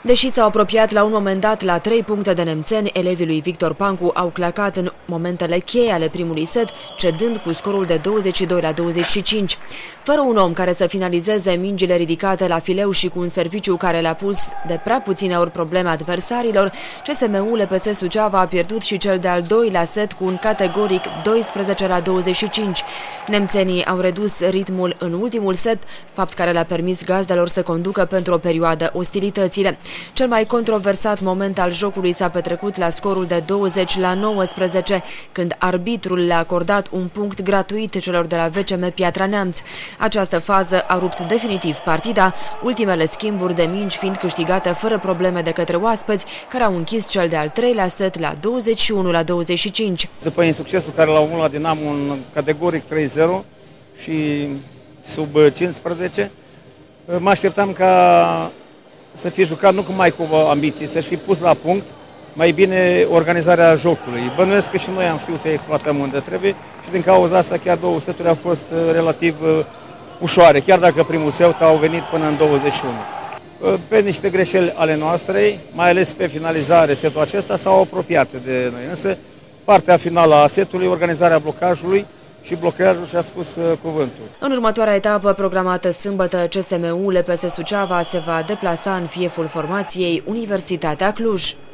Deși s-au apropiat la un moment dat la 3 puncte de nemțeni, elevii lui Victor Pancu au clacat în momentele cheie ale primului set, cedând cu scorul de 22-25. Fără un om care să finalizeze mingile ridicate la fileu și cu un serviciu care le-a pus de prea puține ori probleme adversarilor, CSM-ul LPS Suceava a pierdut și cel de-al doilea set cu un categoric 12-25. Nemțenii au redus ritmul în ultimul set, fapt care le-a permis gazdelor să conducă pentru o perioadă ostilitățile. Cel mai controversat moment al jocului s-a petrecut la scorul de 20-19, când arbitrul le-a acordat un punct gratuit celor de la VCM Piatra Neamț. Această fază a rupt definitiv partida, ultimele schimburi de mingi fiind câștigate fără probleme de către oaspeți, care au închis cel de-al treilea set la 21-25. După insuccesul care l-au avut la Dinamo un categoric 3-0 și sub 15, mă așteptam ca să fie jucat nu numai cu ambiții, să-și fi pus la punct mai bine organizarea jocului. Bănuiesc că și noi am știut să exploatăm unde trebuie și din cauza asta chiar două seturi au fost relativ ușoare, chiar dacă primul set au venit până în 21. Pe niște greșeli ale noastre, mai ales pe finalizare, setul acesta s-au apropiat de noi, însă partea finală a setului, organizarea blocajului și blocajul și-a spus cuvântul. În următoarea etapă programată sâmbătă, CSM-ul LPS Suceava se va deplasa în fieful formației Universitatea Cluj.